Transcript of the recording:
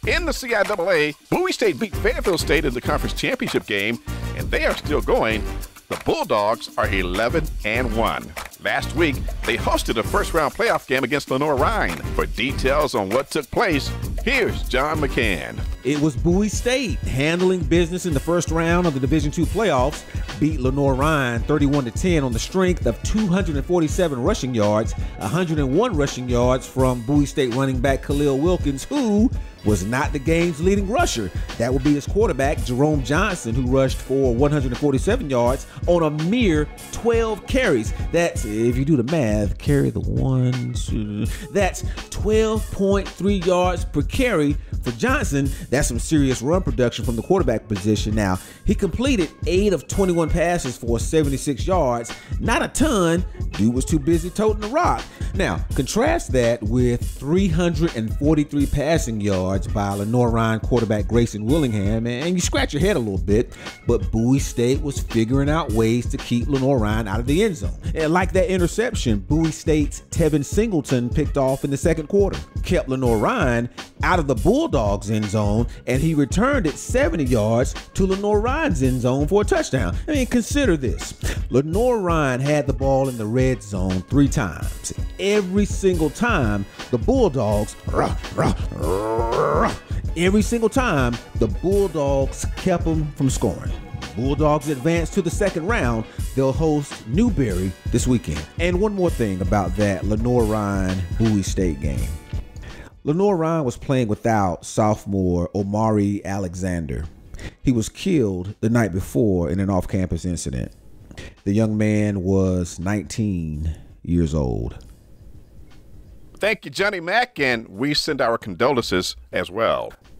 In the CIAA, Bowie State beat Fayetteville State in the conference championship game, and they are still going. The Bulldogs are 11-1. Last week, they hosted a first-round playoff game against Lenoir-Rhyne. For details on what took place, here's John McCann. It was Bowie State handling business in the first round of the Division II playoffs, beat Lenoir-Rhyne 31-10 on the strength of 247 rushing yards, 101 rushing yards from Bowie State running back Khalil Wilkins, who was not the game's leading rusher. That would be his quarterback, Jerome Johnson, who rushed for 147 yards on a mere 12 carries. That's, if you do the math, carry the one, two, that's 12.3 yards per carry for Johnson. That's some serious run production from the quarterback position. Now, he completed 8 of 21 passes for 76 yards. Not a ton. Dude was too busy toting the rock. Now, contrast that with 343 passing yards by Lenoir-Rhyne quarterback Grayson Willingham, and you scratch your head a little bit, but Bowie State was figuring out ways to keep Lenoir-Rhyne out of the end zone. And like that interception Bowie State's Tevin Singleton picked off in the second quarter, kept Lenoir-Rhyne out of the Bulldogs' end zone, and he returned it 70 yards to Lenoir-Rhyne's end zone for a touchdown. I mean, consider this. Lenoir-Rhyne had the ball in the red zone 3 times. Every single time, the Bulldogs, every single time, the Bulldogs kept them from scoring. Bulldogs advance to the second round. They'll host Newberry this weekend. And one more thing about that Lenoir-Rhyne Bowie State game. Lenoir-Rhyne was playing without sophomore Omari Alexander. He was killed the night before in an off-campus incident. The young man was 19 years old. Thank you, Johnny Mack, and we send our condolences as well.